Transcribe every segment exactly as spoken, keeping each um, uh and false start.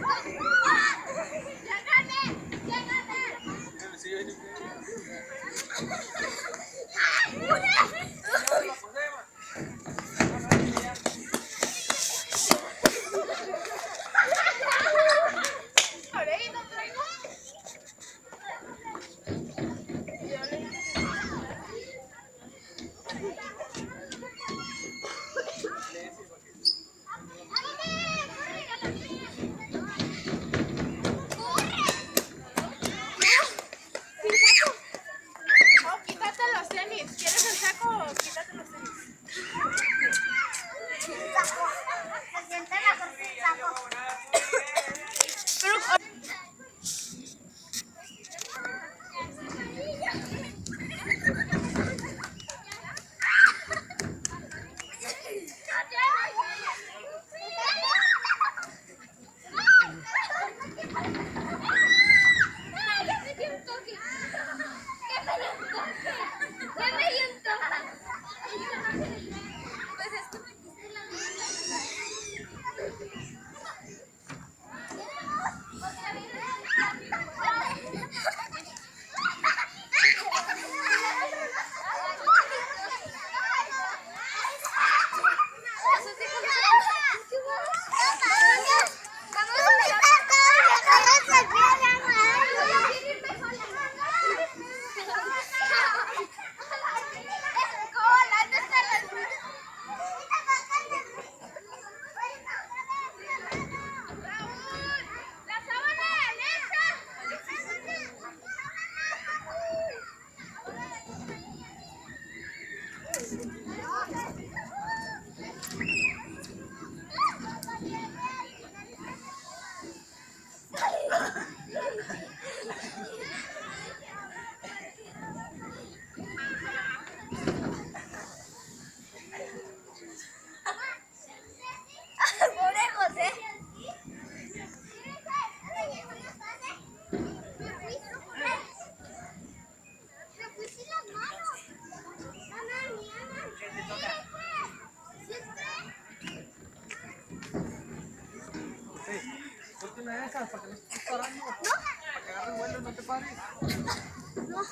Una de esas, para que no estés parando. ¿No? Para que agarres vuelo y no te pares. No.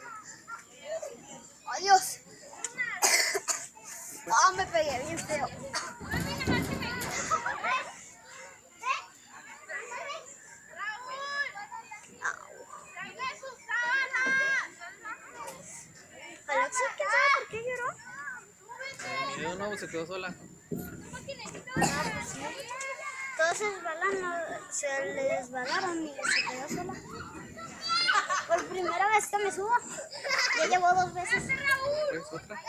Adiós. Ah, me pegué bien feo. Alexa, ¿quién sabe por qué lloró? El video no, se quedó sola. Todos se resbalan, no, se le resbalaron y se quedó sola. Por primera vez que me subo, ya llevo dos veces. ¿Quieres otra?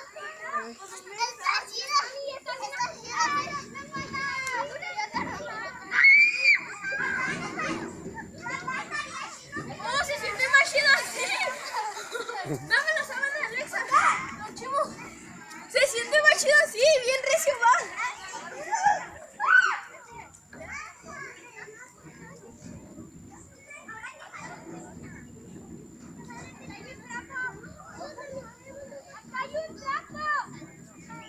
¿Cómo se siente más chido así? Dame la sábana de Alexa. No, chivo. Se siente más chido así, bien recio va. ¡Hay un trapo!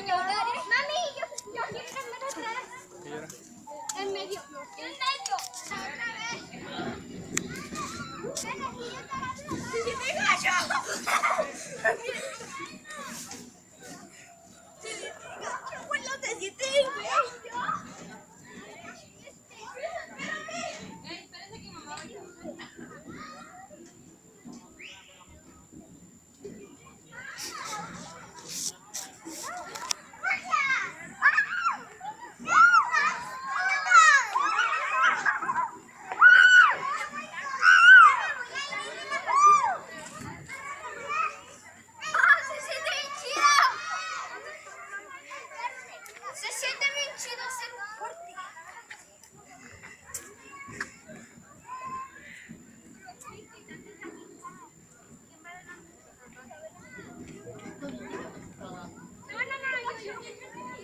Mami, yo, yo quiero ir en medio atrás. En medio. En medio. ¡Sí, te gallo! ¡Sí, te gallo! ¡Bueno, te sientes gallo! Espérense que mamá vaya. Se siente bien chido ser fuerte. No, no, no, yo, yo.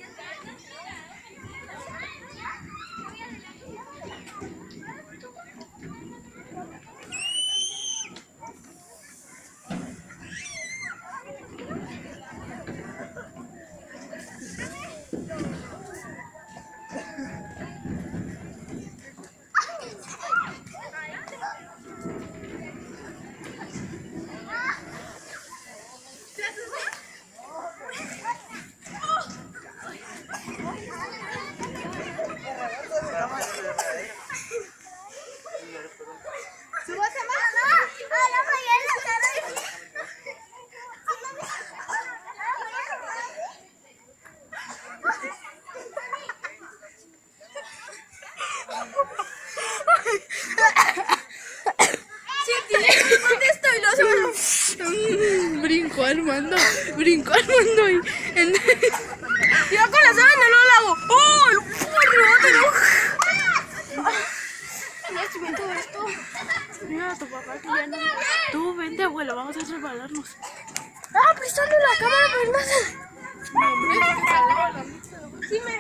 ¡Súbase más! ¡Ahora mañana! ¿Dónde estoy? No sé. Brincó Armando, brincó Armando y en... Yo con la sábana no la hago. ¡Oh! ¡El rebote, no! Ya estoy viendo todo esto. Mira a tu papá que ya no... Tú vente, abuelo, vamos a resbalarnos. ¡Ah, prestando la cámara, pero no sé! No, hombre, que se va a Sí, me